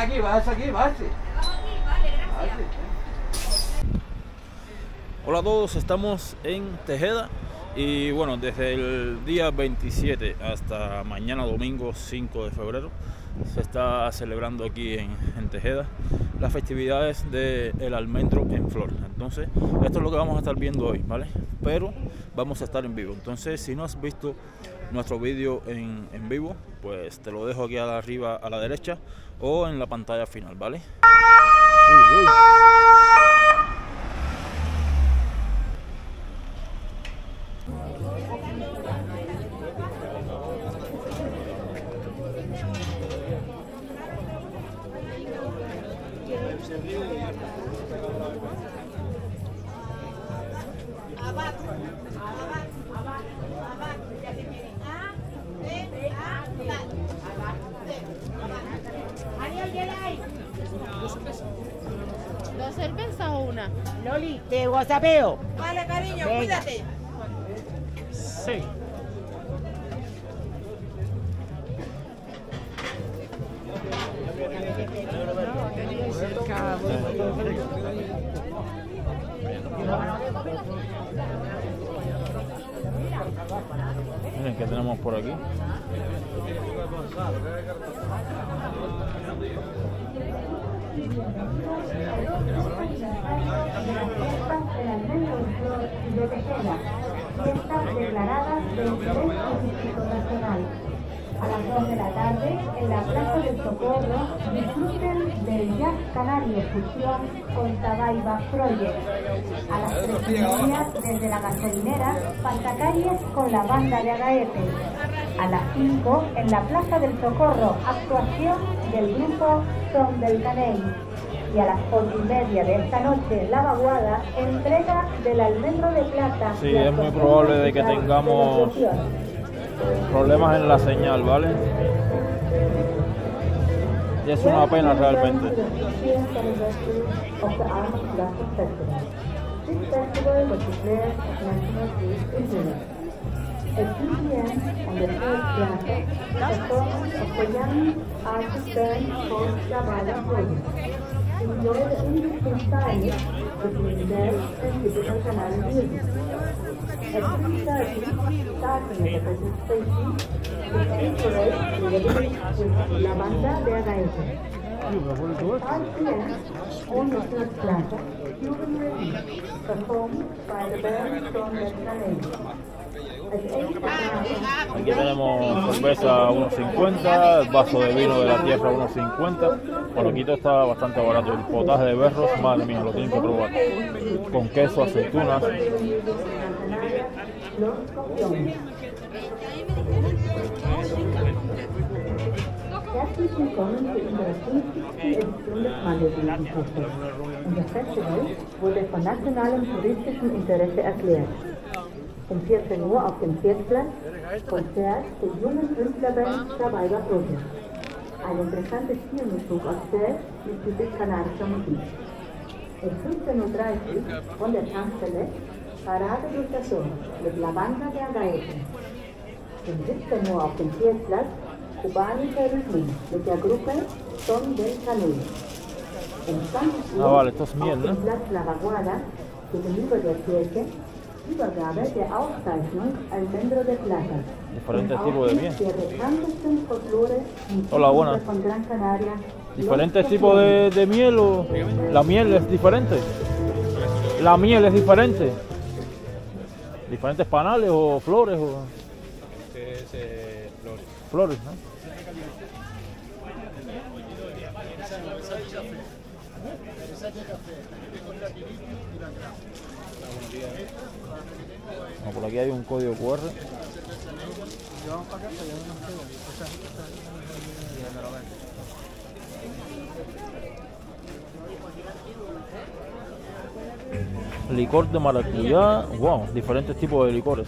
aquí, bájese aquí, bájese. Vale, gracias. Hola a todos, estamos en Tejeda y bueno, desde el día 27 hasta mañana domingo 5 de febrero se está celebrando aquí en Tejeda las festividades del almendro en flor. Entonces, esto es lo que vamos a estar viendo hoy, ¿vale? Pero vamos a estar en vivo. Entonces, si no has visto nuestro vídeo en vivo, pues te lo dejo aquí arriba a la derecha o en la pantalla final, ¿vale? Uy, uy. ¿Dos cervezas o una? Loli, te whatsappeo. Vale, cariño, Venga. cuídate. Sí. Miren que tenemos por aquí. El almendro en flor de Tejeda, fiestas declaradas de interés turístico nacional. A las 2 de la tarde, en la Plaza del Socorro, disfruten del Jazz Canario Fusión con Tabaiba Project. A las 3:30, desde la gasolinera, Pasacalles con la banda de Agaete. A las 5, en la Plaza del Socorro, actuación del grupo Son del Caney. Y a las 8:30 de esta noche, la vaguada, entrega del almendro de plata. Sí, es muy probable de que tengamos problemas en la señal, ¿vale? Y es una pena realmente. At 2 p.m. on the third plaza, performance of the young artist band called Tabaiba Project. Enjoy the interesting style between jazz and typical Canary music. At 3:30, starting the participation, the parade with the lyrics with La Banda de Agaete. At 5 p.m., on the third plaza, Cuban Review, performed by the band from the Canary. Aquí tenemos cerveza a 1.50, el vaso de vino de la tierra a 1.50. Bueno, aquí todo está bastante barato. El potaje de berros, madre mía, lo tienen que probar. Con queso, aceitunas. Herzlich willkommen zu unserer 50. Edition des Mandelblütenfestes. Unser Festival wurde von nationalem touristischem Interesse erklärt. Um 14 Uhr auf dem Viertplatz Konzert der jungen Künstlerband Tabaiba Project. Ein interessantes Stilmischung aus Jazz mit typisch kanarischer Musik. Um 15:30 Uhr von der Tankstelle Parade durch das Dorf mit La Banda de Agaete. Um 17 Uhr auf dem Viertplatz kubanischer Rhythmen mit der Gruppe Son del Caney. Um 20 Uhr vale, esto es miel, auf dem Platz La Vaguada gegenüber der Kirche Übergabe der Auszeichnung Almendro de Plata. Diferentes tipos de miel. Der bekanntesten Folklore Hola, buenas. von Gran Canaria. ¿Diferentes tipos de miel o la miel es diferente? ¿La miel es diferente? ¿Diferentes panales o flores? O... Flores. Flores, ¿no? Bueno, por aquí hay un código QR. Licor de maracuyá, wow, diferentes tipos de licores.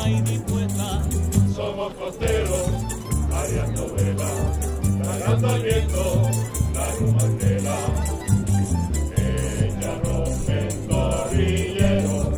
dispuesta y dispuesta. Somos costeros, arriando vela, tragando al viento la rumandela. Ella rompe el torrillero.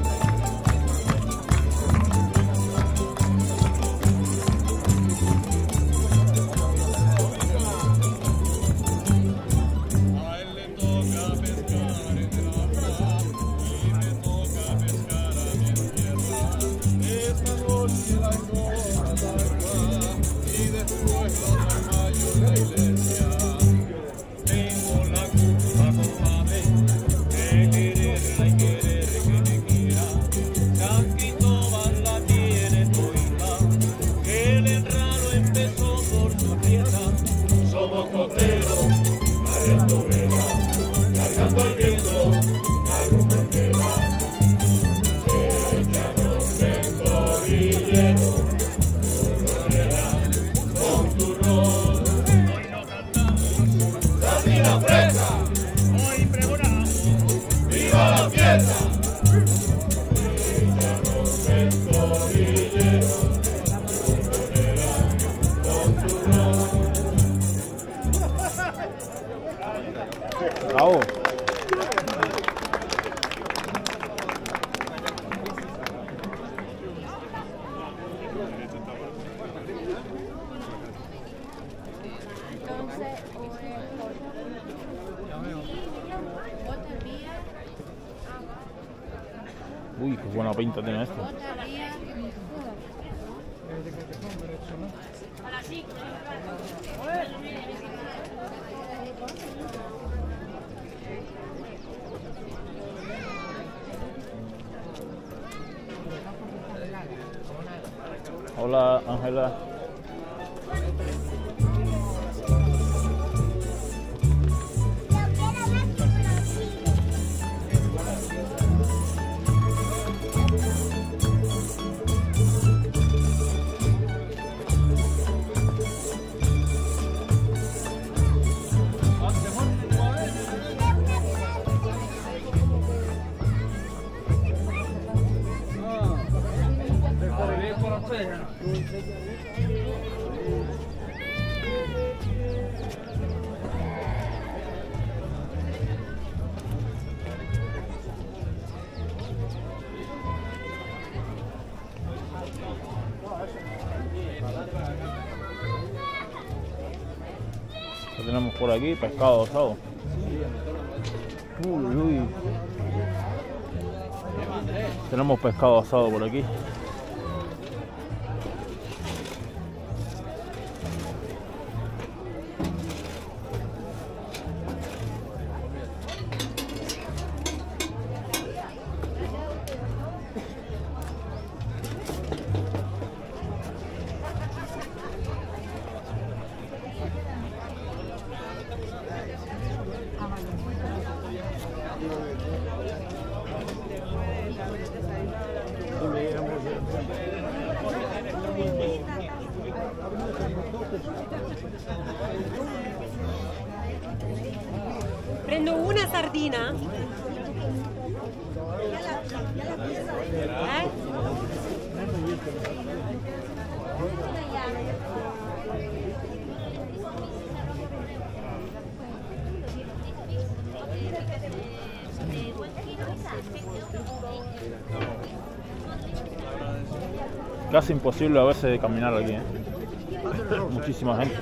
A él le toca pescar en el agua y me toca pescar a mi tierra. Esta noche la encoba larga y después la mayo la iglesia. Tengo la culpa, compadre, de quererla y querer que me quiera. San Cristóbal la tiene todita, que el enraro empezó por su tierra. Somos costeros, arriando vela, cargando el viento, la rumandela. Ella rompe el torrillero, con turrón. Hoy no cantamos sardina fresca, hoy pregonamos ¡viva la fiesta! Ella rompe el torrillero, con turrón. Bravo. Entonces, otra vía, Uy, qué buena pinta tiene esto. otra vía. Hola, Ángela. ¿Qué tenemos por aquí? Pescado asado. Uy, uy. Tenemos pescado asado por aquí. Prendo una sardina. Casi imposible a veces caminar aquí, ¿eh? Muchísima gente.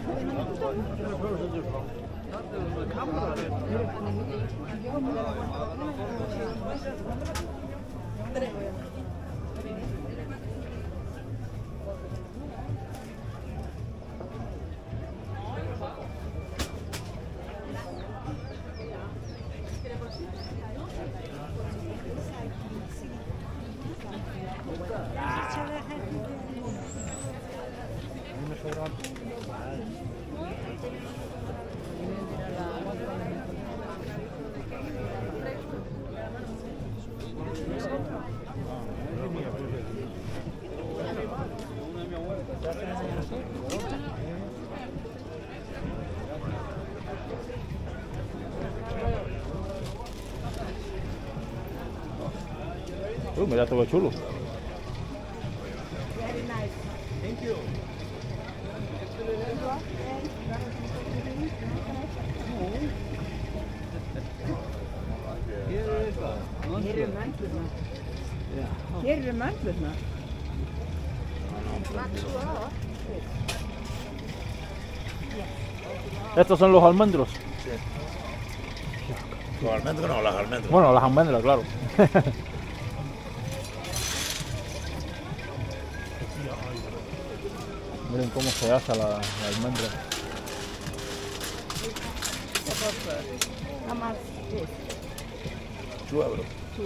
Mira todo chulo. Hér mandlurnar. ¿Estos son los almendros? Los almendros no, las almendras. Bueno, las almendras, claro. Miren cómo se asa la almendra. €2.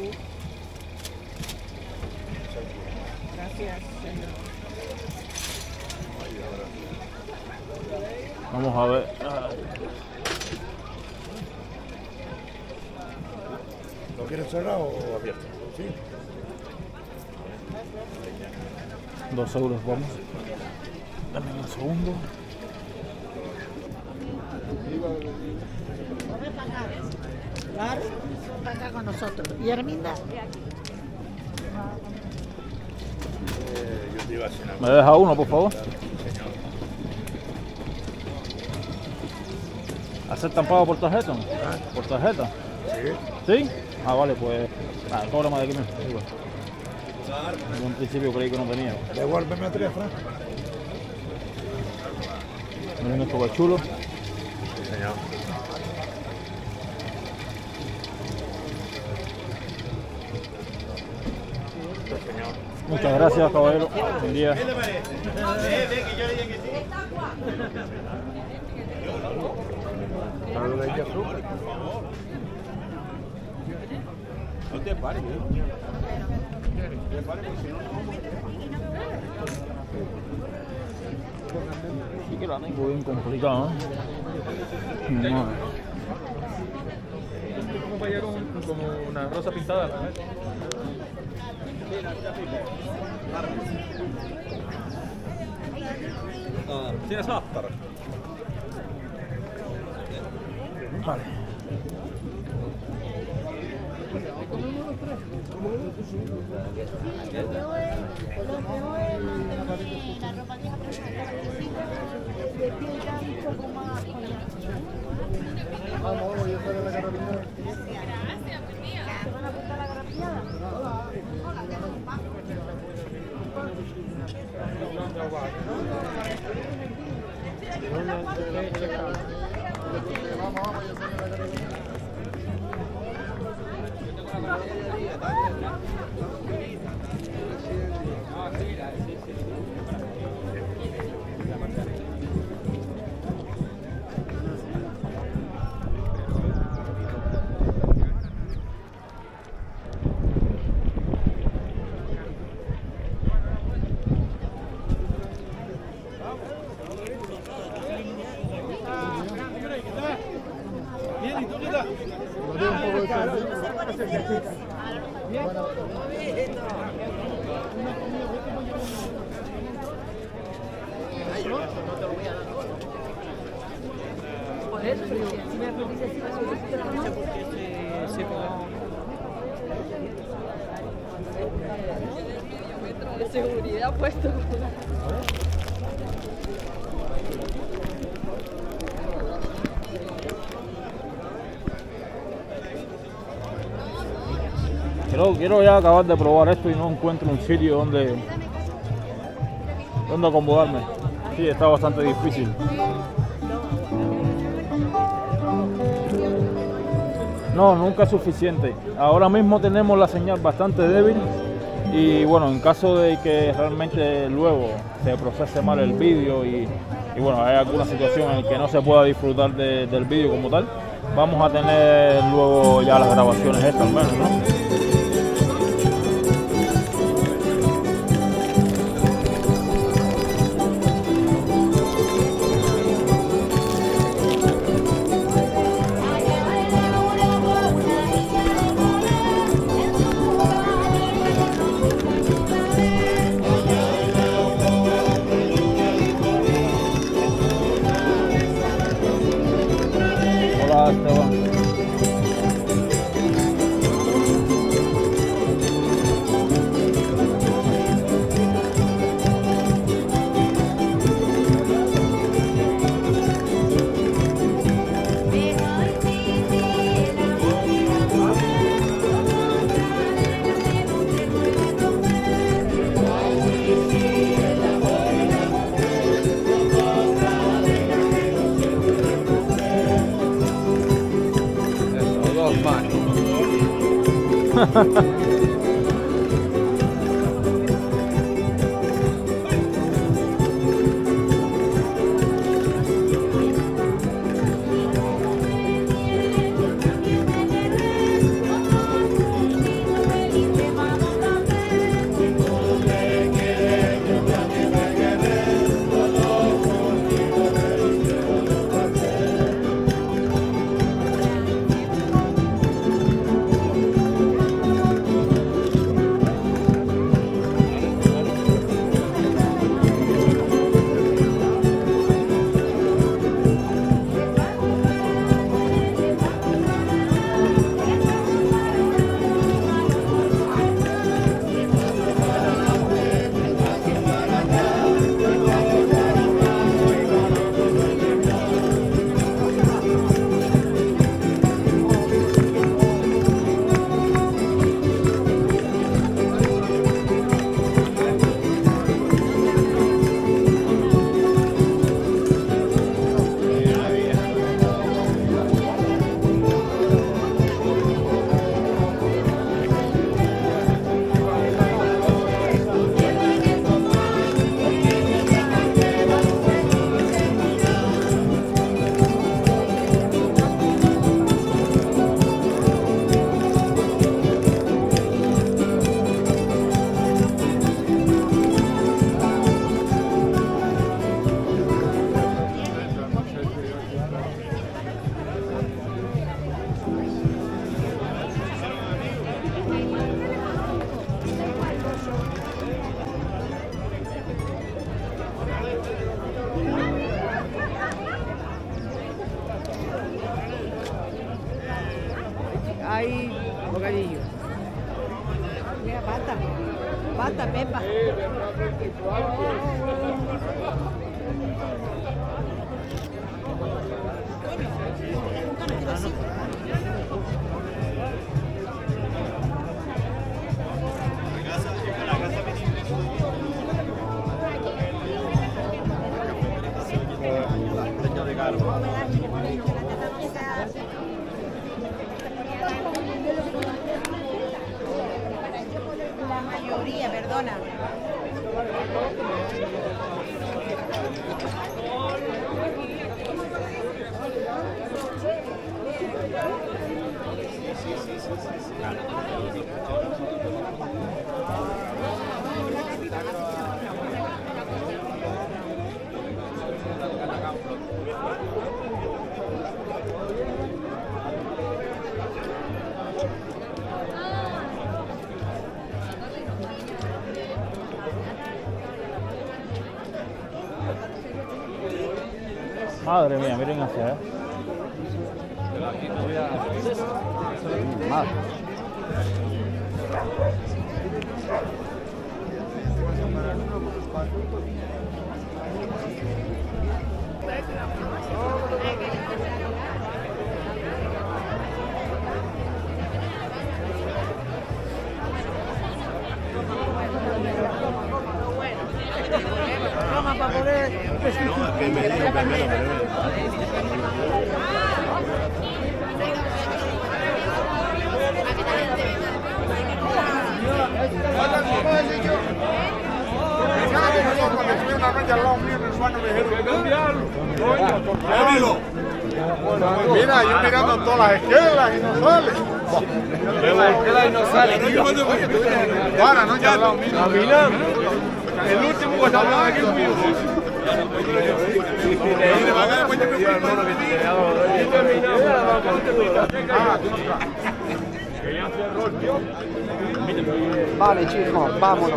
Gracias, señor. Vamos a ver. ¿Lo quieres cerrado o abierto? Sí. 2 euros, vamos. Dame un segundo. Claro, está acá con nosotros. ¿Y Herminda? Yo te iba a cenar. ¿Me deja uno, por favor? ¿Aceptan pago por tarjeta? ¿Por tarjeta? Sí. ¿Sí? Ah, vale, pues. Cóbrame de aquí mismo. Igual. En un principio creí que no tenía. Devuélveme 3, Fran. Miren esto que chulo. Sí, señor. Muchas gracias, caballero. Buen día. No te pares, Sí que la tengo bien complicada, ¿no? No. Como una rosa pintada. ¿Tienes after? Vale. Lo peor es mantener la ropa vieja presente de piel ya un poco más con ¿Van a apuntar la garrapiñada? Por eso, pero si me repite así, no sé por qué se De seguridad puesto. Quiero ya acabar de probar esto y no encuentro un sitio donde acomodarme. Sí, está bastante difícil. No, nunca es suficiente. Ahora mismo tenemos la señal bastante débil y bueno, en caso de que realmente luego se procese mal el vídeo y bueno, hay alguna situación en que no se pueda disfrutar del vídeo como tal, vamos a tener luego ya las grabaciones estas al menos, ¿no? Hola, Esteban. Hay bocadillo. Mira, pata, pepa. La mayoría, perdona. Madre mía, miren hacia allá. Madre. Toma para poder. Mira, yo mirando todas las esquelas y no sale. Y no sale. Para, no, ya al lado mío. Caminando. El último que estaba aquí fui yo. Vale, chicos, vámonos.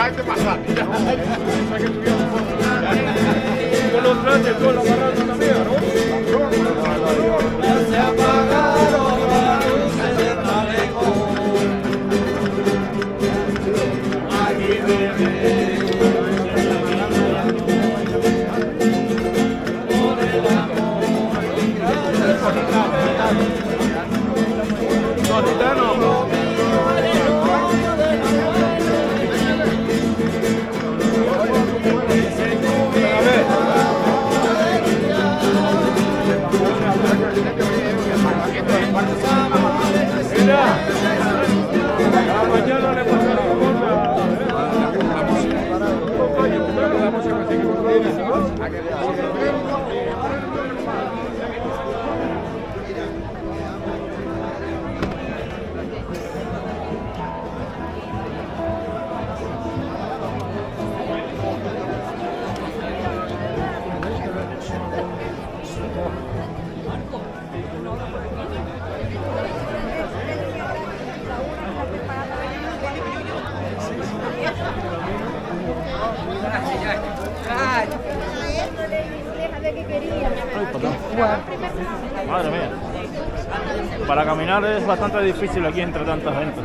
gente pasada. Con los trajes, con la barraca también, ¿no? Se apagaron las luces del malecón. Aquí bebé. Por el amor y gracias. Mañana le pasará Madre mía. Para caminar es bastante difícil aquí entre tanta gente.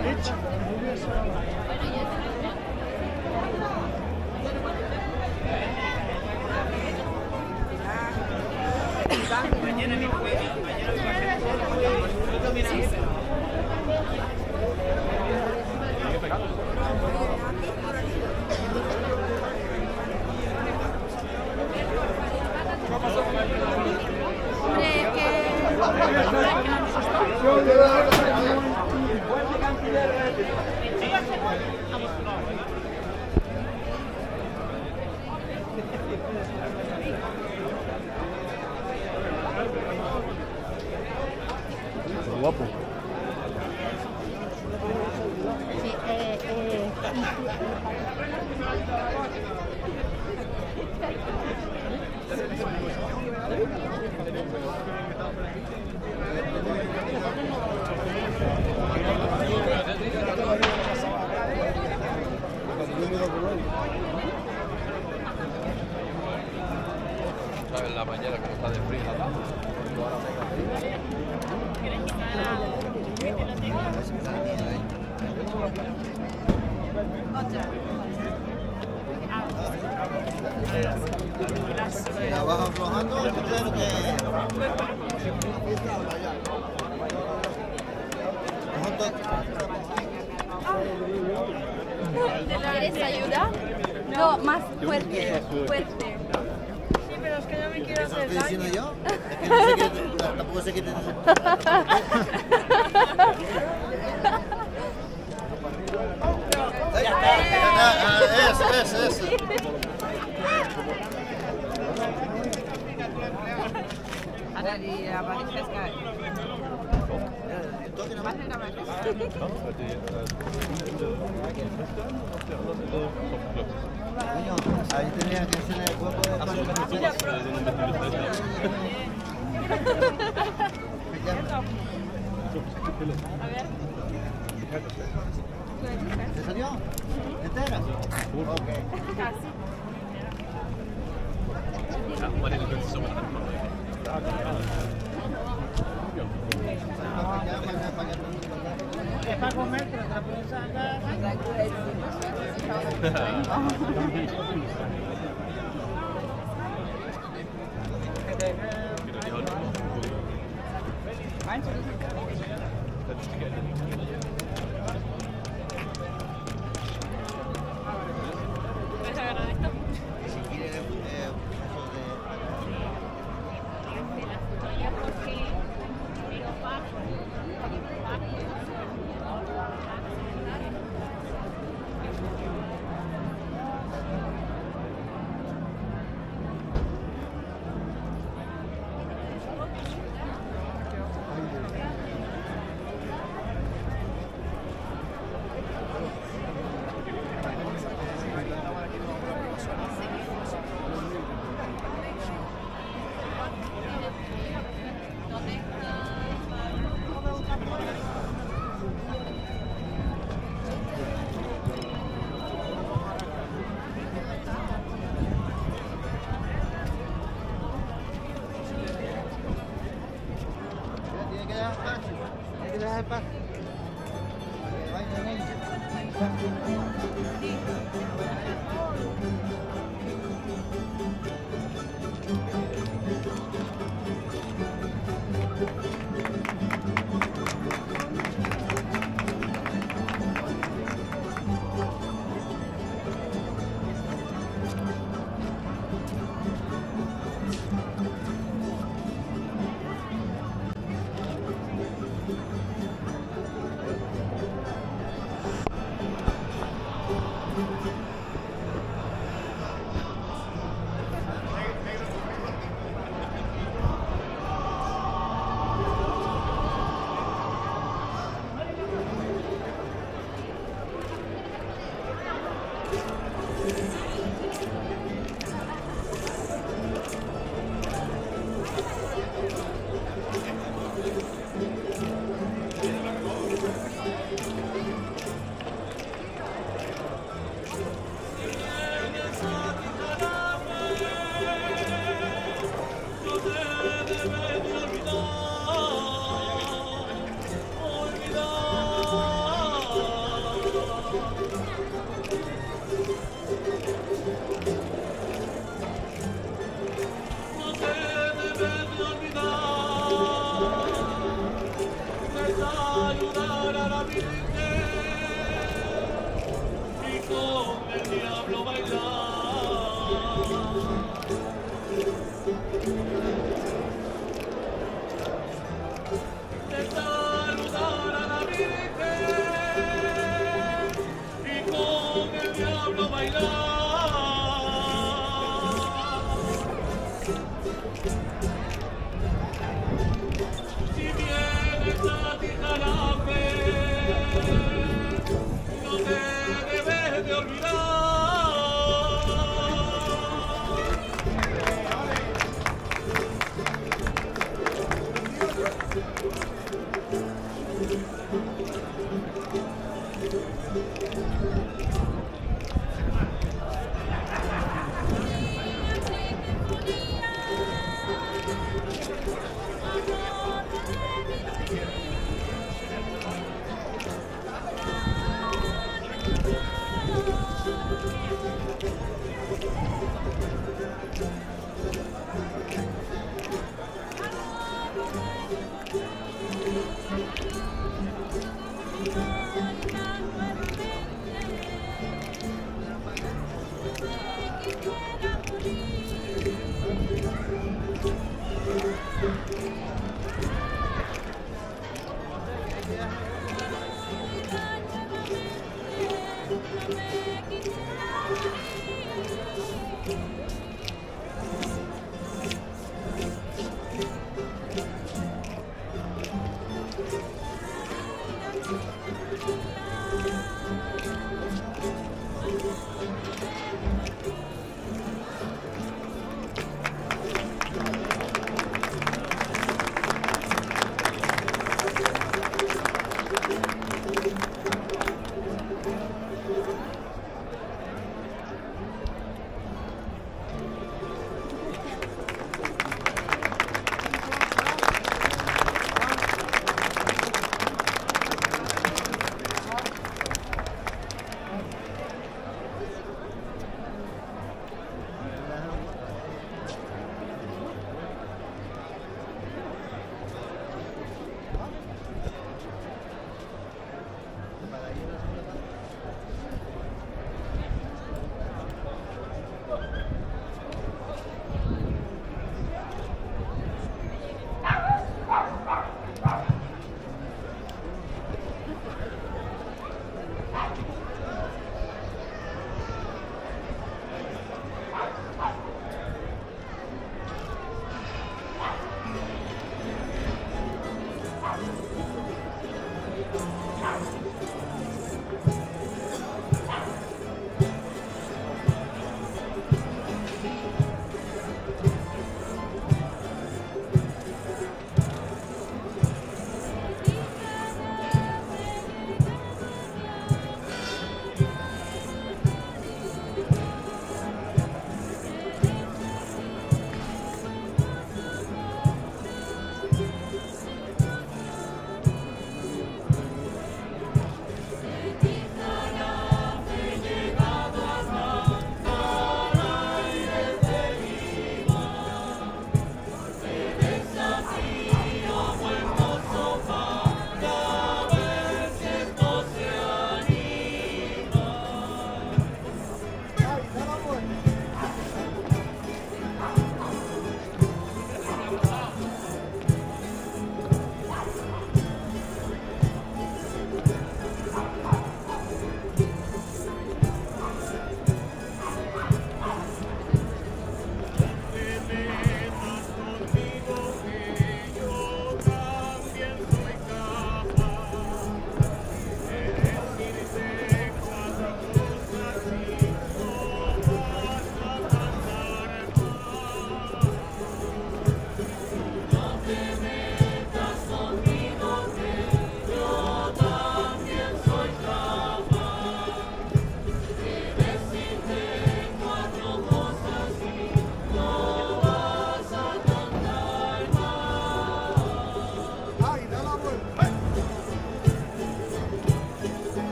Guapo. ¿Sabes la mañana que está de frío? ¿La vas aflojando o creo que...? ¿Quieres ayuda? No, más fuerte, fuerte. Sí, pero es que no me quiero hacer ¿Estoy diciendo daño. yo? Es que no sé qué... Tampoco sé qué te... Eso. Ada di manifest kan? Ahí tenía que ser el hueco de ¿Te salió? ¿Entera? Ok. Es para comer, pero te la puedes sacar. ¿Puedes agarrar esto?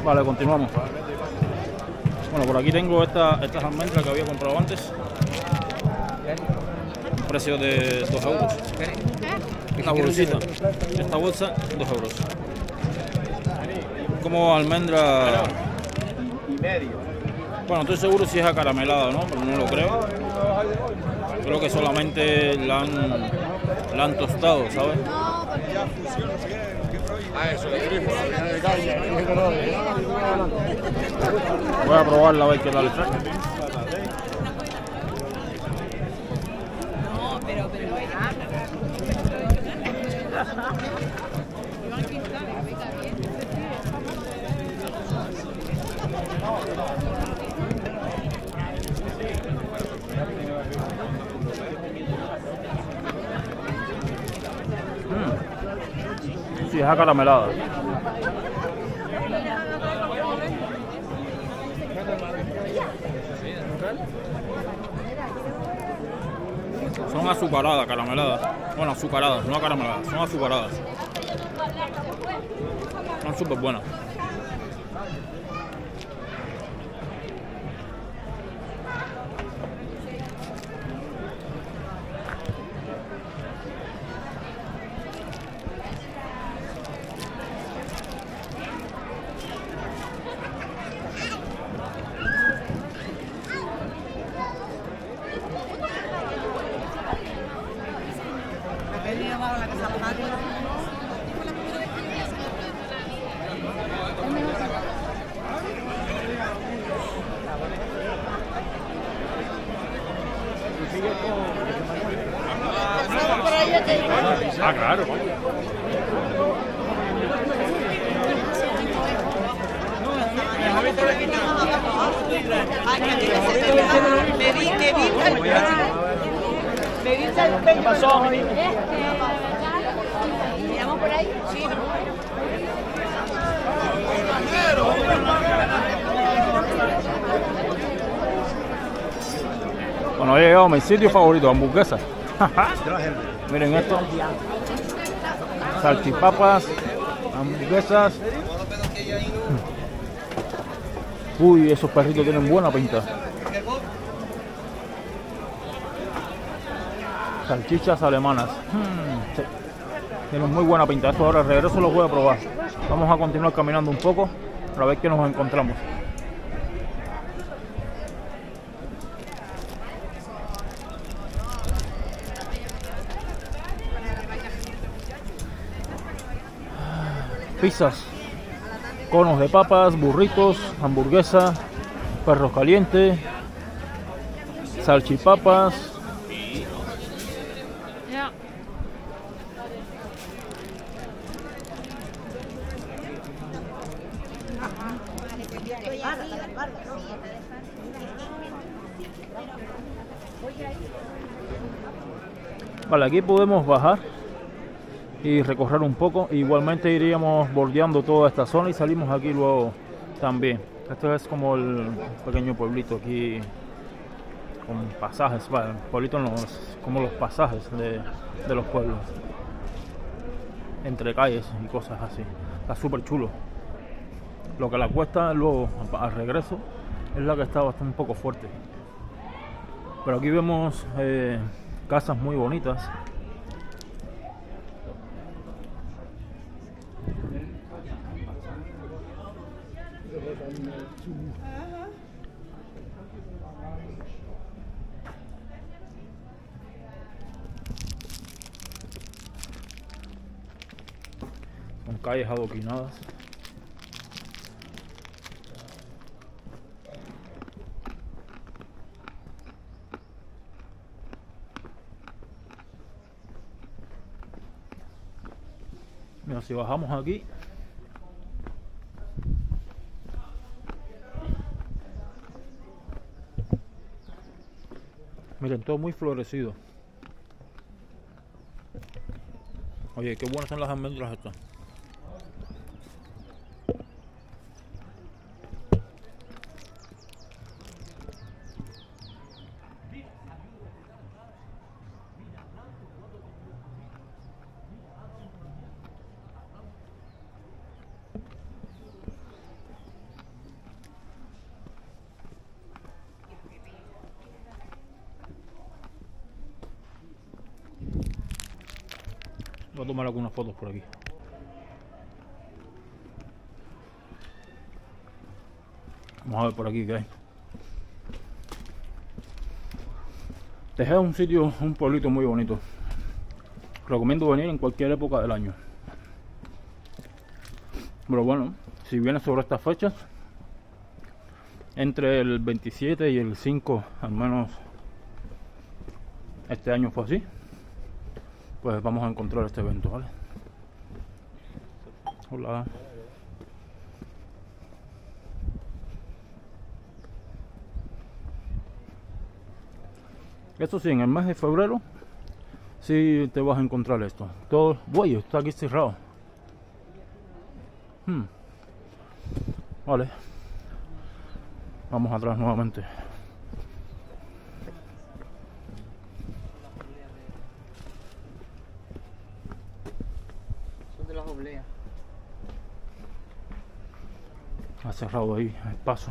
Vale, continuamos. Bueno, por aquí tengo estas almendras que había comprado antes. Un precio de 2 euros. Una bolsita. Esta bolsa, 2 euros. Como almendra. Bueno, estoy seguro si es acaramelada, ¿no? Pero no lo creo. Creo que solamente la han tostado, ¿sabes? Voy a probarla a ver qué tal está. Sí, es acaramelada. Son azucaradas, carameladas. Bueno, azucaradas, no acarameladas, son azucaradas. Son súper buenas. Ah, claro. ¿Qué pasó? ¿Miramos por ahí? Sí. Bueno, he llegado a mi sitio favorito, hamburguesas. Miren esto. Salchipapas, hamburguesas. Uy, esos perritos tienen buena pinta. Salchichas alemanas. Sí. Tienen muy buena pinta. Esto ahora al regreso los voy a probar. Vamos a continuar caminando un poco para ver qué nos encontramos. Pizzas, conos de papas, burritos, hamburguesa, perros calientes, salchipapas. Vale, aquí podemos bajar y recorrer un poco. Igualmente iríamos bordeando toda esta zona y salimos aquí luego también. Esto es como el pequeño pueblito aquí con pasajes, bueno, el pueblito no, es como los pasajes de los pueblos entre calles y cosas así. Está súper chulo. Lo que la cuesta luego al regreso es la que está bastante un poco fuerte. Pero aquí vemos casas muy bonitas. Son calles adoquinadas. Mira, si bajamos aquí, miren, todo muy florecido. Oye, qué buenas son las almendras estas. Voy a tomar algunas fotos por aquí. Vamos a ver por aquí qué hay. Tejeda es un sitio, un pueblito muy bonito. Recomiendo venir en cualquier época del año. Pero bueno, si vienes sobre estas fechas, entre el 27 y el 5, al menos este año fue así, pues vamos a encontrar este evento, ¿vale? Hola. Esto sí, en el mes de febrero sí te vas a encontrar esto. Todo, güey, está aquí cerrado. Vale. Vamos atrás nuevamente. Son de las obleas. Ha cerrado ahí el paso.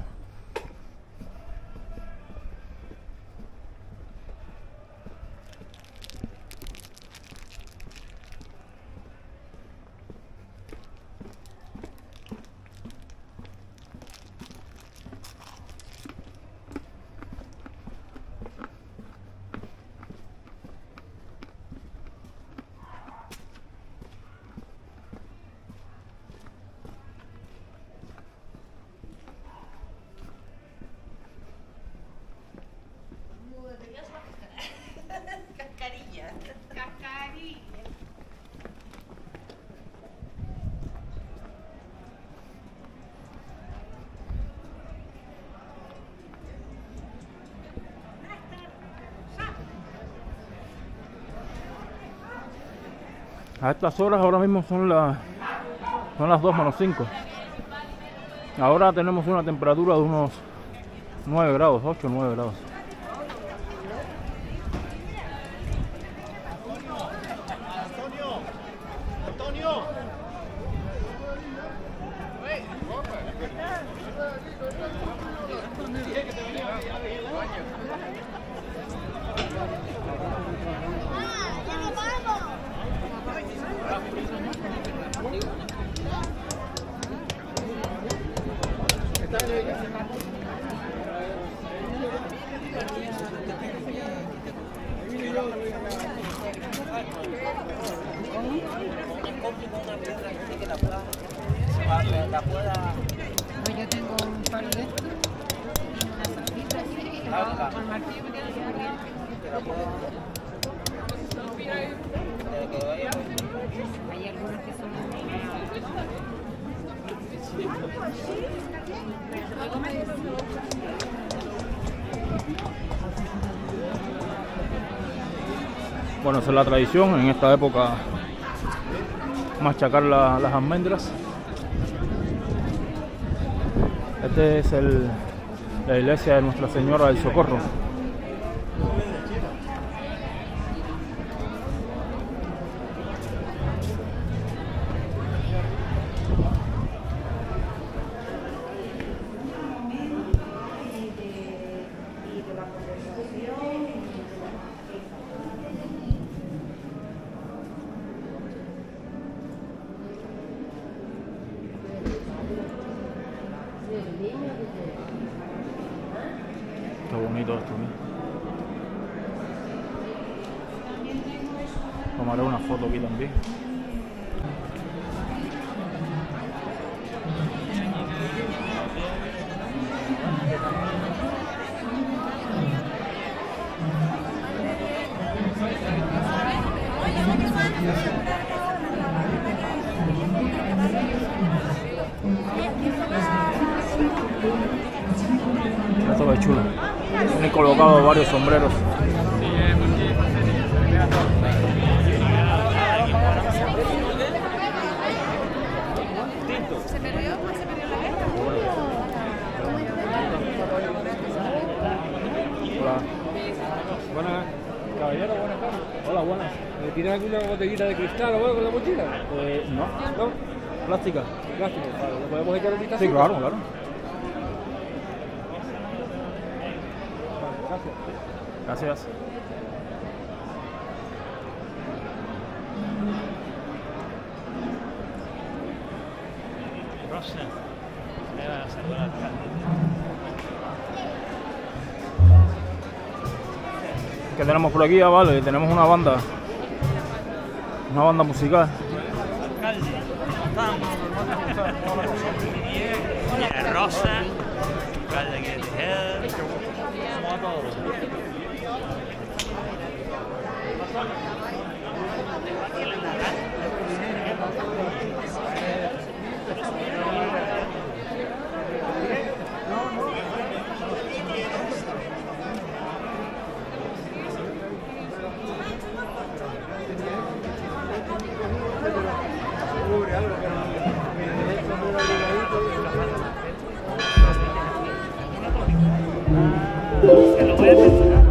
A estas horas ahora mismo son las 2 menos 5. Ahora tenemos una temperatura de unos 9 grados, 8 o 9 grados. Yo tengo un palo de esto, una zapita así, con martillo me queda súper bien. Hay algunos que son Bueno, esa es la tradición en esta época, machacar las almendras. Este es la iglesia de Nuestra Señora del Socorro. Qué bonito esto, ¿eh? Tomaré una foto aquí también. Esto es chulo. Tiene colocado varios sombreros. ¿Se perdió la guerra? Hola. Buenas, caballero, buenas tardes. Hola, buenas. ¿Tienes alguna botellita de cristal o algo con la mochila? No. ¿No? Plástica. Plástico, vale. ¿Le podemos echar un vistazo? Sí, claro, claro. Gracias. Gracias. Rosa. Me van a saludar al alcalde. ¿Qué tenemos por aquí? Ah, vale, tenemos una banda musical. Alcalde, Mira Rosa, alcalde aquí de Tejeda. Como a todos. Se lo voy a mencionar.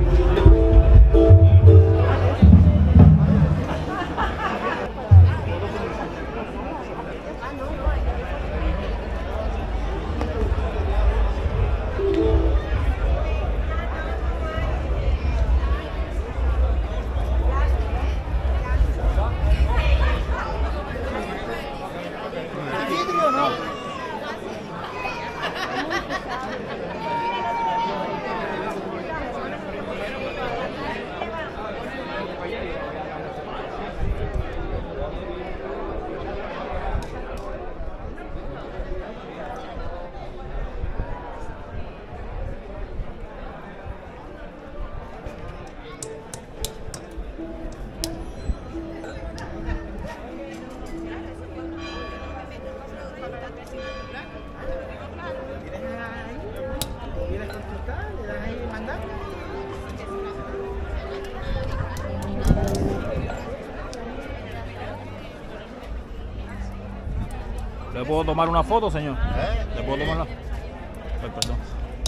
¿Le puedo tomar una foto, señor? ¿Le puedo tomar la? Ay, perdón.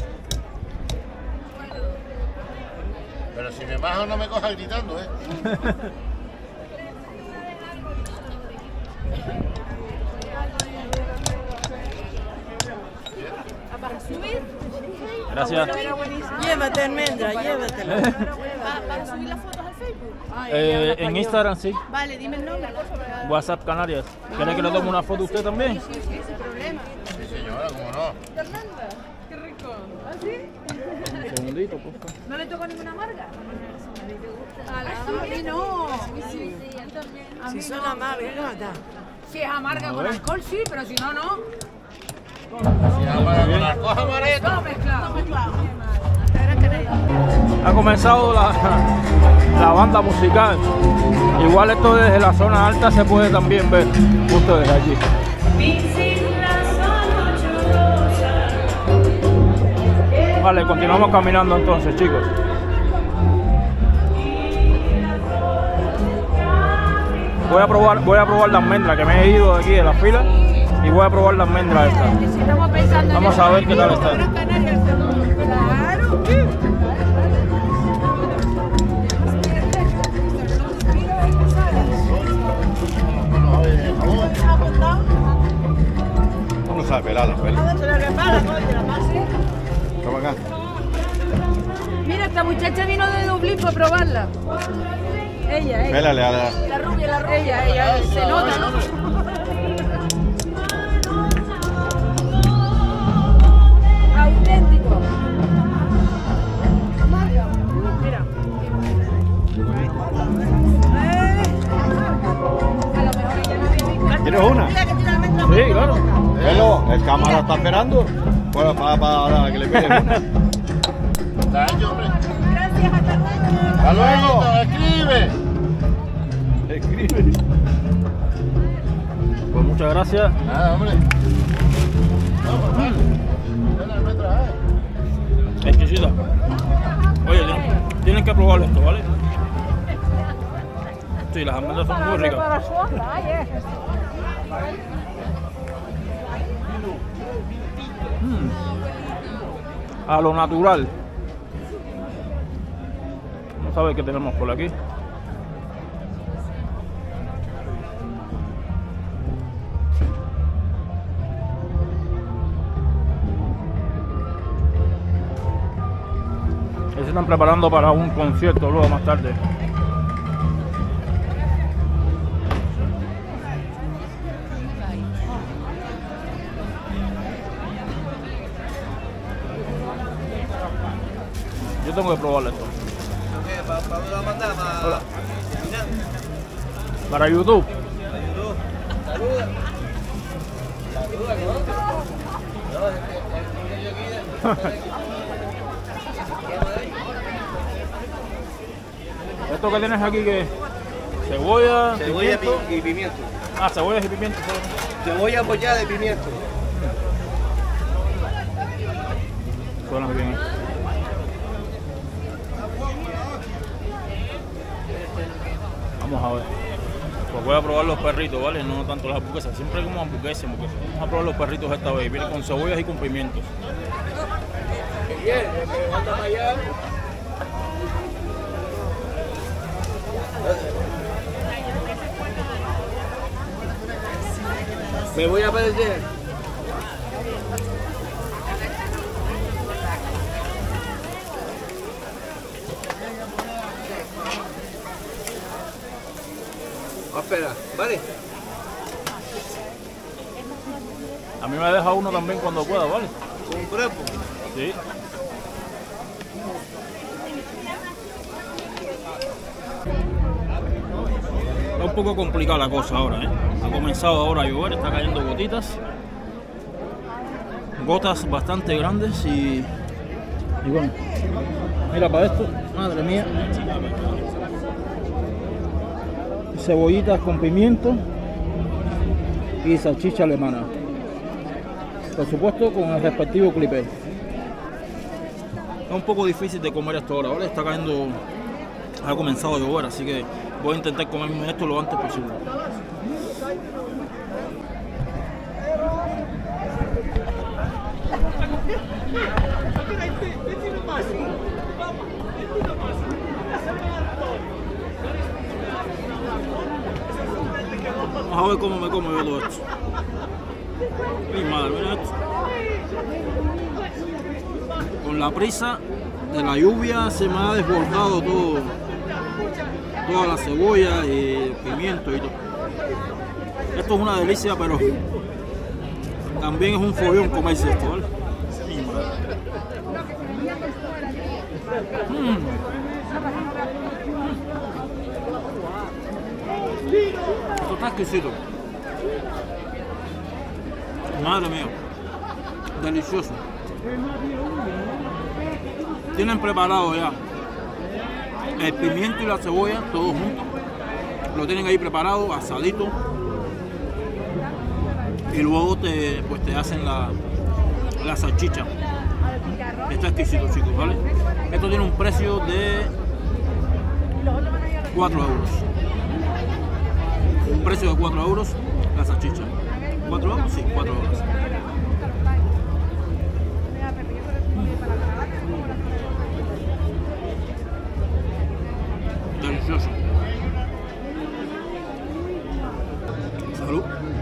Pero si me bajo no me cojas gritando, ¿Para subir? Gracias. Llévate almendra, llévatela. ¿Para subir las fotos al Facebook? En Instagram, sí. Vale, dime el nombre, por favor. WhatsApp Canarias. ¿Quiere que le tome una foto usted también? Sí, sin problema. Sí, señora, ¿cómo no? Fernanda, qué rico. ¿Ah, sí? Un segundito, por favor. ¿No le tocó ninguna amarga? A mí no. Sí, a mí Si son no. amables, no da. Si es amarga con alcohol, sí, pero si no, no. Si es amarga con alcohol, amaretto. Todo mezclado. Ha comenzado la banda musical. Igual esto desde la zona alta se puede también ver, justo desde allí. Vale, continuamos caminando entonces, chicos. Voy a probar la almendra, que me he ido de aquí de la fila, y voy a probar la almendra esta. Vamos a ver qué tal está. No sabe pelar las pelas. Se le repara, Toma acá. Mira, esta muchacha vino de Dublín para probarla. Ella. Pélale a la... La rubia. Ella, se nota, ¿no? Auténtico. Mira. A lo mejor ella no viene. ¿Quieres una? Sí, claro. Velo, el cámara está esperando. Bueno, para que le pegues una. Gracias, hasta luego. ¡Hasta luego! ¡Escribe! Escribe. Pues muchas gracias. Nada, hombre. Exquisita. Oye, tienen que probar esto, ¿vale? Sí, las almendras son muy ricas. A lo natural. Vamos a ver qué tenemos por aquí. Se están preparando para un concierto luego más tarde. tengo que probarlo esto. ¿Para mandar? Hola. Para YouTube. Saluda. Esto que tienes aquí que cebolla, pimiento. Y pimiento. Ah, cebollas y pimiento. Cebolla apoyada y pimiento. Suena bien. Vamos a ver. Pues voy a probar los perritos, ¿vale? No tanto las hamburguesas. Siempre como hamburguesas. Vamos a probar los perritos esta vez. Vienen con cebollas y con pimientos. Bien, falta para allá. Me voy a perder. Espera, ¿vale? A mí me deja uno también cuando pueda, ¿vale? ¿Un prepo? Sí. Está un poco complicada la cosa ahora, ¿eh? Ha comenzado ahora a llover, está cayendo gotitas. Gotas bastante grandes y bueno, mira para esto, madre mía. Cebollitas con pimiento y salchicha alemana. Por supuesto con el respectivo clipper. Es un poco difícil de comer esto ahora, ¿vale? Está cayendo, ha comenzado a llover, así que voy a intentar comerme esto lo antes posible. Vamos a ver cómo me como yo todo esto. Mi madre, mira esto. Con la prisa de la lluvia se me ha desbordado todo. Toda la cebolla y el pimiento y todo. Esto es una delicia, pero también es un follón comerse esto, ¿vale? Esto está exquisito. Madre mía, delicioso. Tienen preparado ya el pimiento y la cebolla, todos juntos. Lo tienen ahí preparado, asadito. Y luego te hacen la salchicha. Está exquisito, chicos, ¿vale? Esto tiene un precio de 4 euros. Un precio de 4 euros la salchicha. ¿4 euros? Sí, 4 euros. Delicioso. Salud.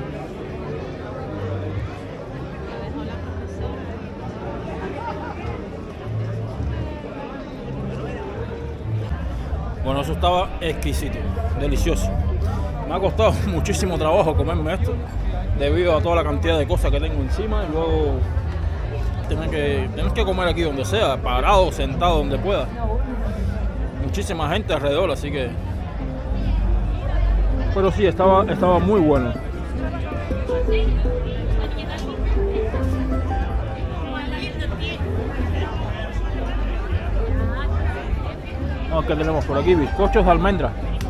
Bueno, eso estaba exquisito, delicioso. Me ha costado muchísimo trabajo comerme esto, debido a toda la cantidad de cosas que tengo encima, y luego tener que comer aquí donde sea, parado, sentado, donde pueda. Muchísima gente alrededor, así que... Pero sí, estaba muy bueno. ¿Qué tenemos por aquí? Bizcochos de almendra.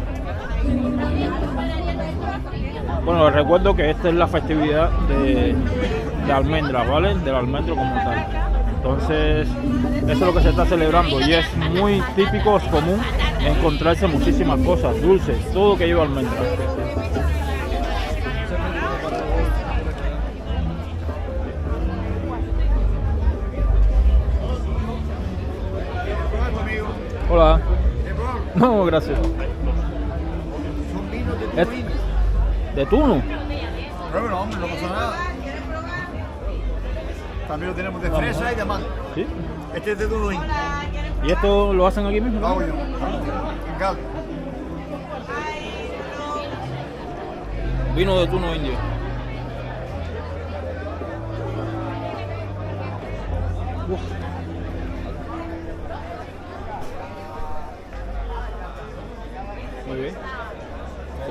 Bueno, les recuerdo que esta es la festividad de almendras, ¿vale? Del almendro como tal. Entonces, eso es lo que se está celebrando y es muy típico, es común encontrarse muchísimas cosas, dulces, todo que lleva almendras. Hola. No, gracias. Son vinos de Tuno. ¿De Tuno? Pruébalo, hombre, no pasa nada. También lo tenemos de fresa y de mango. ¿Sí? Este es de Tuno. ¿Y esto lo hacen aquí mismo? Lo hago yo, en Gal. Vino de Tuno indio. Uf.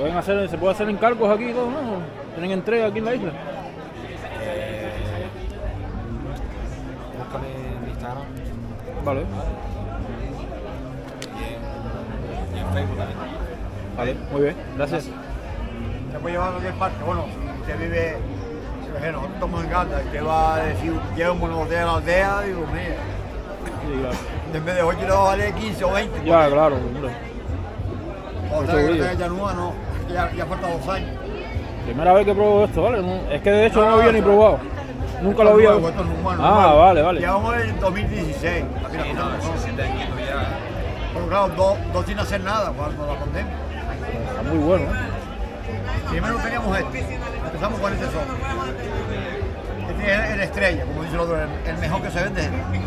¿Se puede hacer encargos aquí y todo, no? ¿Tienen entrega aquí en la isla? Búscame en Instagram. Vale. Y en Facebook también. Vale, muy bien, gracias. Se puede llevar a cualquier parte. Bueno, usted vive, nosotros estamos en Ganda, usted va a decir, lleva un monobotella a la aldea, digo, mira. Sí, claro. En vez de 8 le va a valer 15 o 20. Ya, claro, hombre. O sea, que ya no, ya falta 2 años. Primera vez que pruebo esto, ¿vale? No, es que de hecho no lo había ni probado. Nunca lo había. Vale, vale. Llevamos en 2016. Sí, 7 añitos ya. Pero claro, dos sin hacer nada cuando la pandemia. Está muy bueno, ¿eh? Primero teníamos este. Empezamos con este solo. Este es el estrella, como dice el otro, el mejor que se vende.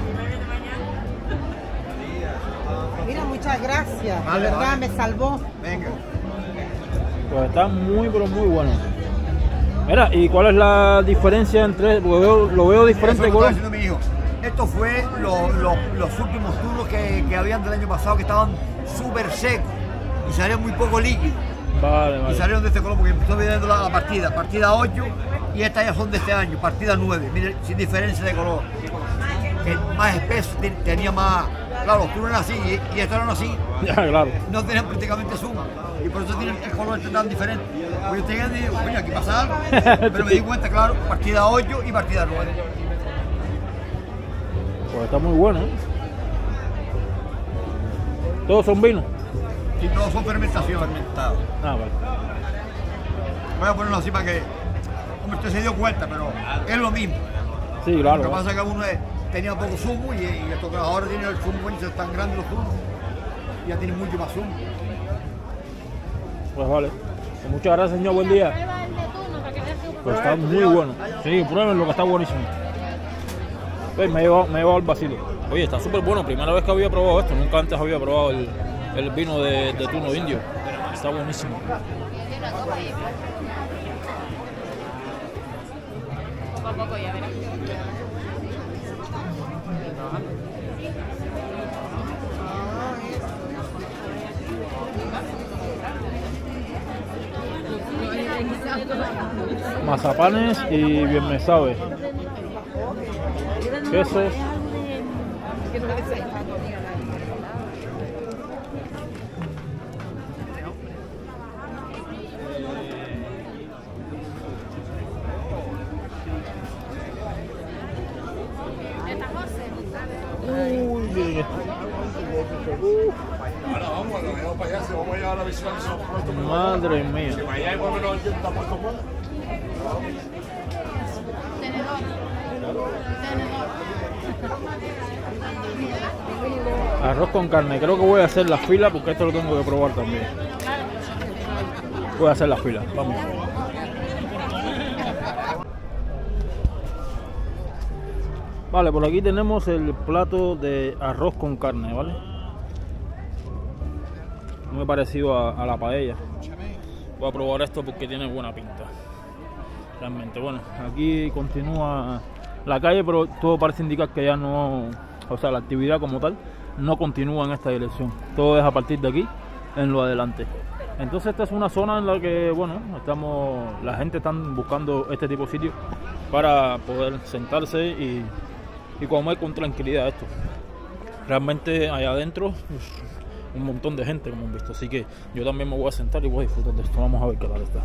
Mira, muchas gracias. Vale, De verdad, vale. me salvó. Venga. Pues está muy, pero muy bueno. Mira, ¿y cuál es la diferencia entre...? Porque lo veo diferente Eso color. lo estaba diciendo mi hijo. Esto fue los últimos turnos que habían del año pasado, que estaban súper secos y salían muy poco líquidos. Vale, Y vale. salieron de este color porque estoy viendo la partida 8 y estas ya son de este año, partida 9, miren, sin diferencia de color. Que más espeso, tenía más... Claro, los turnos eran así y estos eran así. Ya, claro. No tenían prácticamente suma y por eso tienen el color tan diferente. Pues yo llegué y digo, coño, aquí pasa algo. Pero me di cuenta, claro, partida 8 y partida 9. Pues está muy bueno, ¿eh? ¿Todos son vinos? Y todos son fermentaciones. Ah, vale. Voy a ponerlo así para que... Hombre, usted se dio cuenta, pero es lo mismo. Sí, claro. Lo que pasa es que uno tenía poco zumo y esto que ahora tiene el zumo y se están grandes los zumos. Y ya tiene mucho más zumo. Pues vale. Pues muchas gracias, señor. Buen día. Pues está muy bueno. Sí, prueben lo que está buenísimo. Pues me he llevado el vacilo. Oye, está súper bueno. Primera vez que había probado esto. Nunca antes había probado el vino de tuno indio. Está buenísimo. Poco a poco ya verás. Mazapanes y bien me sabe. Quesos. Uy, bien. Ahora vamos, lo dejamos para allá, si vamos a llevar la visualización pronto. Madre mía. Si para allá hay por lo menos 80 puestos más. Arroz con carne. Creo que voy a hacer la fila porque esto lo tengo que probar también. Voy a hacer la fila. Vamos. Vale, por aquí tenemos el plato de arroz con carne, ¿vale? Muy parecido a la paella. Voy a probar esto porque tiene buena pinta. Realmente, bueno, aquí continúa la calle, pero todo parece indicar que ya no, o sea, la actividad como tal no continúa en esta dirección. Todo es a partir de aquí, en lo adelante. Entonces esta es una zona en la que, bueno, la gente está buscando este tipo de sitios para poder sentarse y comer con tranquilidad esto. Realmente allá adentro un montón de gente, como han visto, así que yo también me voy a sentar y voy a disfrutar de esto. Vamos a ver qué tal está.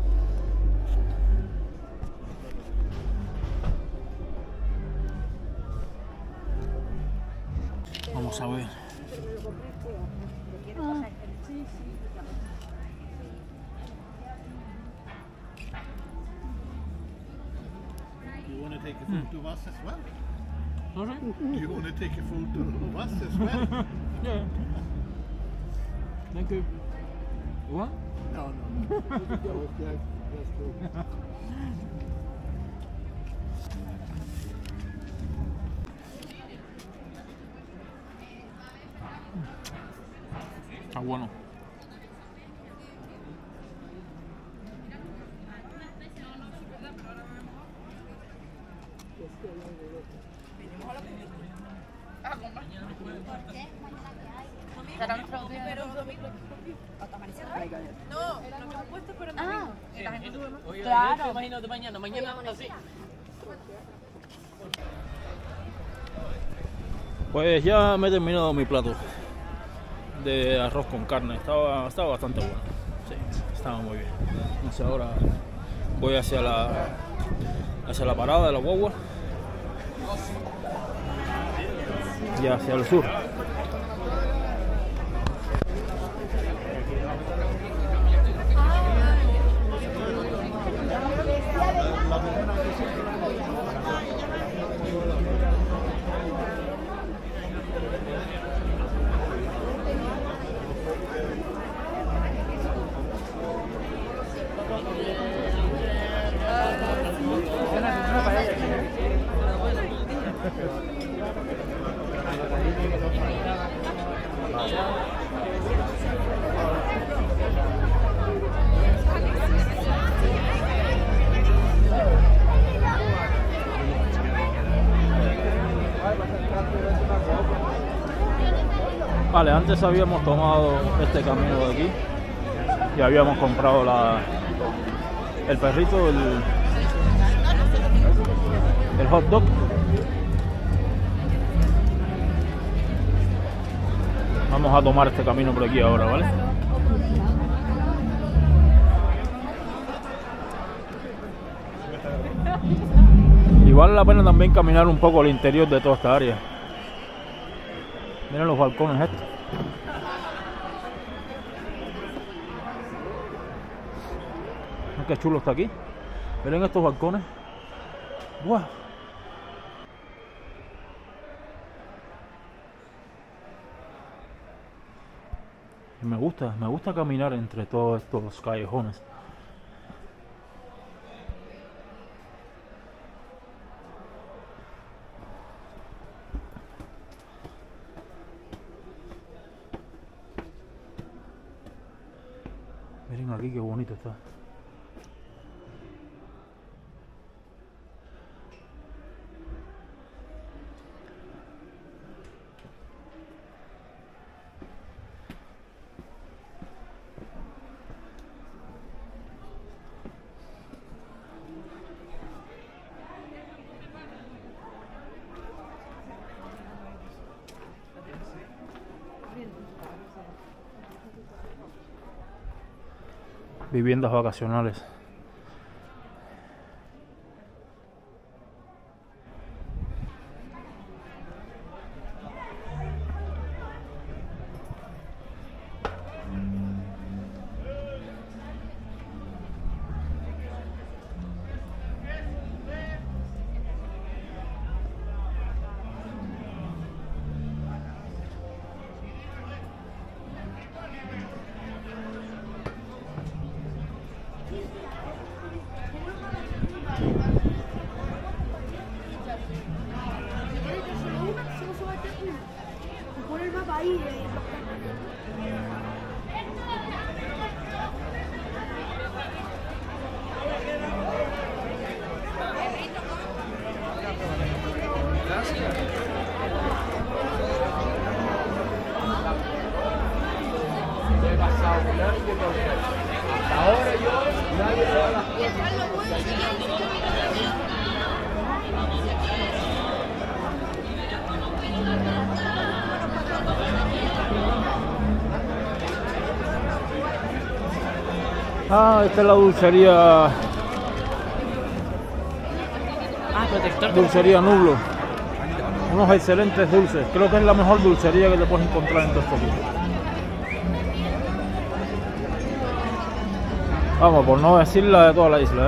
Vamos a ver. You want to take your food to us as well? Sorry? Do you want to take your food to us as well? Yeah. Thank you. What? No, no, no. Let's go. Está bueno. ¿Será nuestra botella de ron? No, lo que hemos puesto es por el domingo. Y la gente sube más. Claro. Imagínate mañana así. Pues ya me he terminado mi plato de arroz con carne. Estaba bastante bueno. Sí, estaba muy bien. Entonces ahora voy hacia la parada de la guagua y hacia el sur. Vale, antes habíamos tomado este camino de aquí y habíamos comprado el perrito, el hot dog. Vamos a tomar este camino por aquí ahora, ¿vale? Y vale la pena también caminar un poco al interior de toda esta área. Miren los balcones estos. Miren qué chulo está aquí. Miren estos balcones. ¡Wow! Y me gusta caminar entre todos estos callejones. Miren aquí qué bonito está. Viviendas vacacionales. Ahora yo, nadie le da las esta es la dulcería. Dulcería Nublo. Unos excelentes dulces. Creo que es la mejor dulcería que te puedes encontrar en todo esto. Vamos, por no decir la de toda la isla,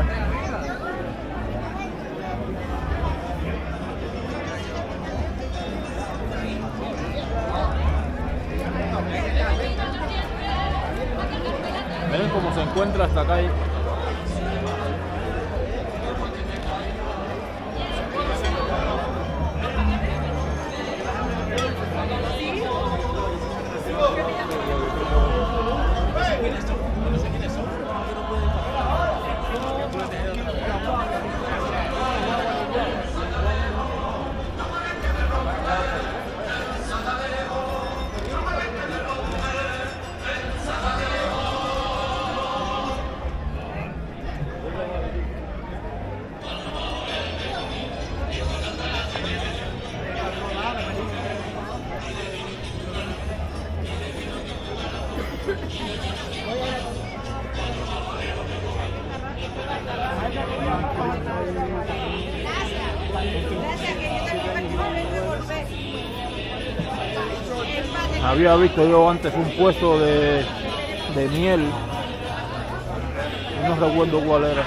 Miren cómo se encuentra esta calle. Había visto yo antes un puesto de miel, no recuerdo cuál era.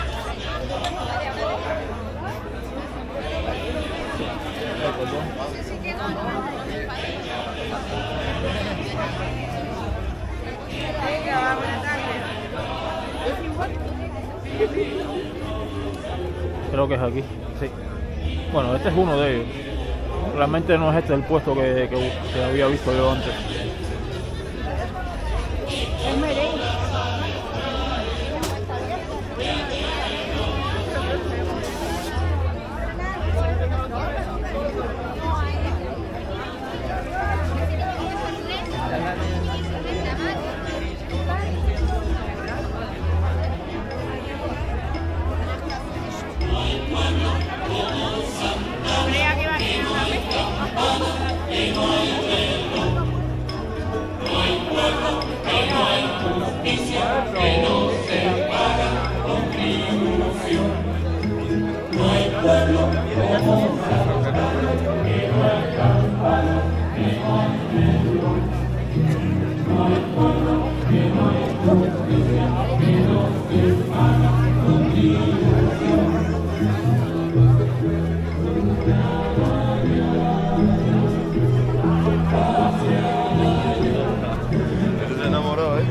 Creo que es aquí, sí. Bueno, este es uno de ellos. Realmente no es este el puesto que había visto yo antes. Se enamoró, ¿eh?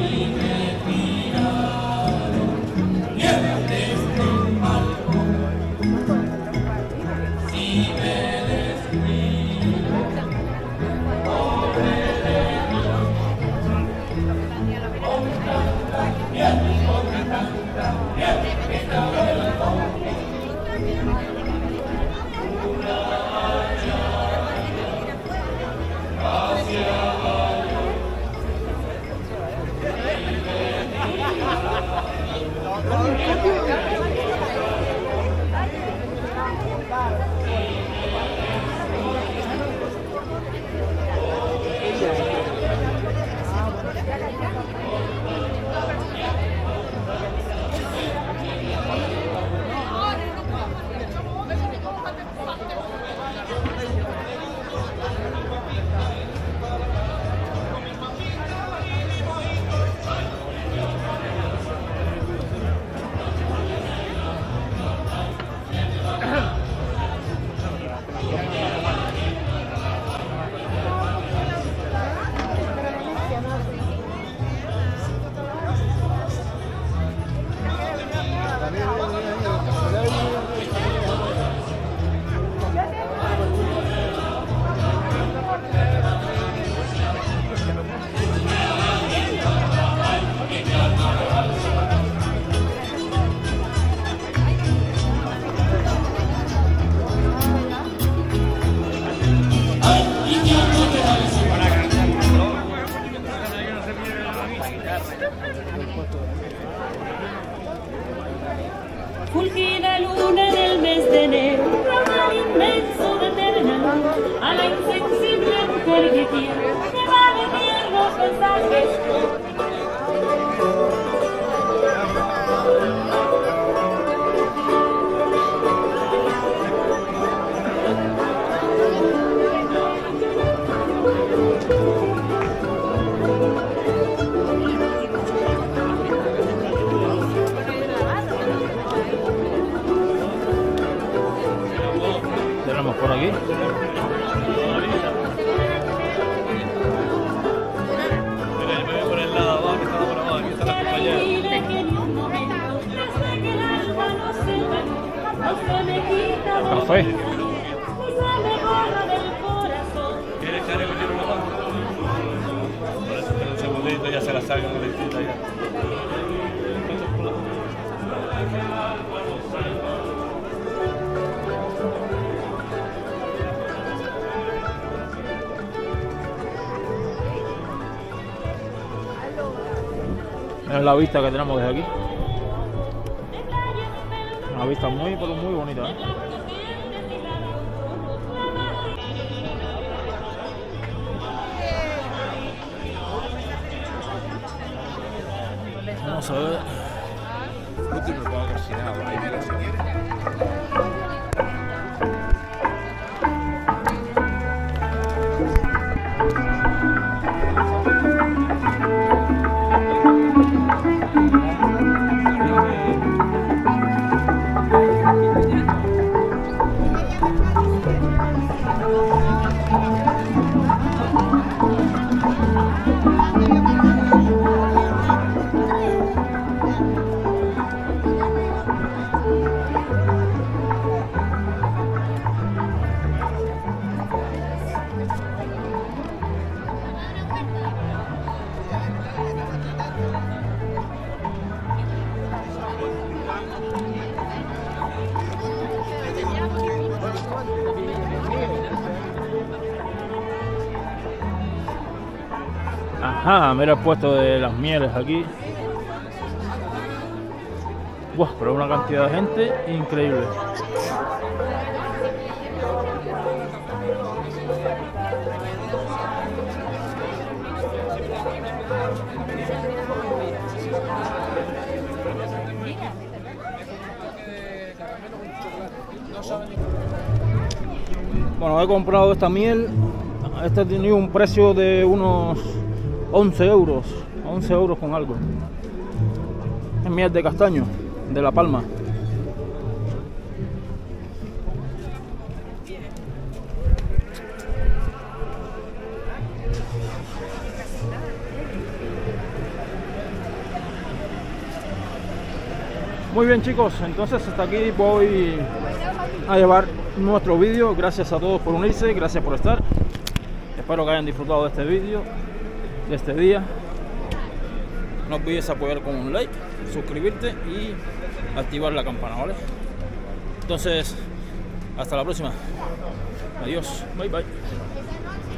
Fulgida luna del mes de enero, ramal inmenso de eterna luz, a la insensible mujer que quiere, que va de tiernos mensajes. Tenemos por aquí. Café. ¿Quieres echarle una mano? Por eso que un segundito ya se la salga calentita ya. Es la vista que tenemos desde aquí. Una vista muy, pero muy bonita, ¿eh? Vamos a ver. Último puedo cocinado, ahí mira si quiere. Ah, mira el puesto de las mieles aquí. Buah, pero una cantidad de gente increíble. Bueno, he comprado esta miel. Esta tenía un precio de unos 11 euros. 11 euros con algo. Es miel de castaño, de La Palma. Muy bien, chicos, entonces hasta aquí voy a llevar nuestro vídeo. Gracias a todos por unirse, gracias por estar. Espero que hayan disfrutado de este vídeo, de este día. No olvides apoyar con un like, suscribirte y activar la campana, ¿vale? Entonces, hasta la próxima. Adiós, bye bye.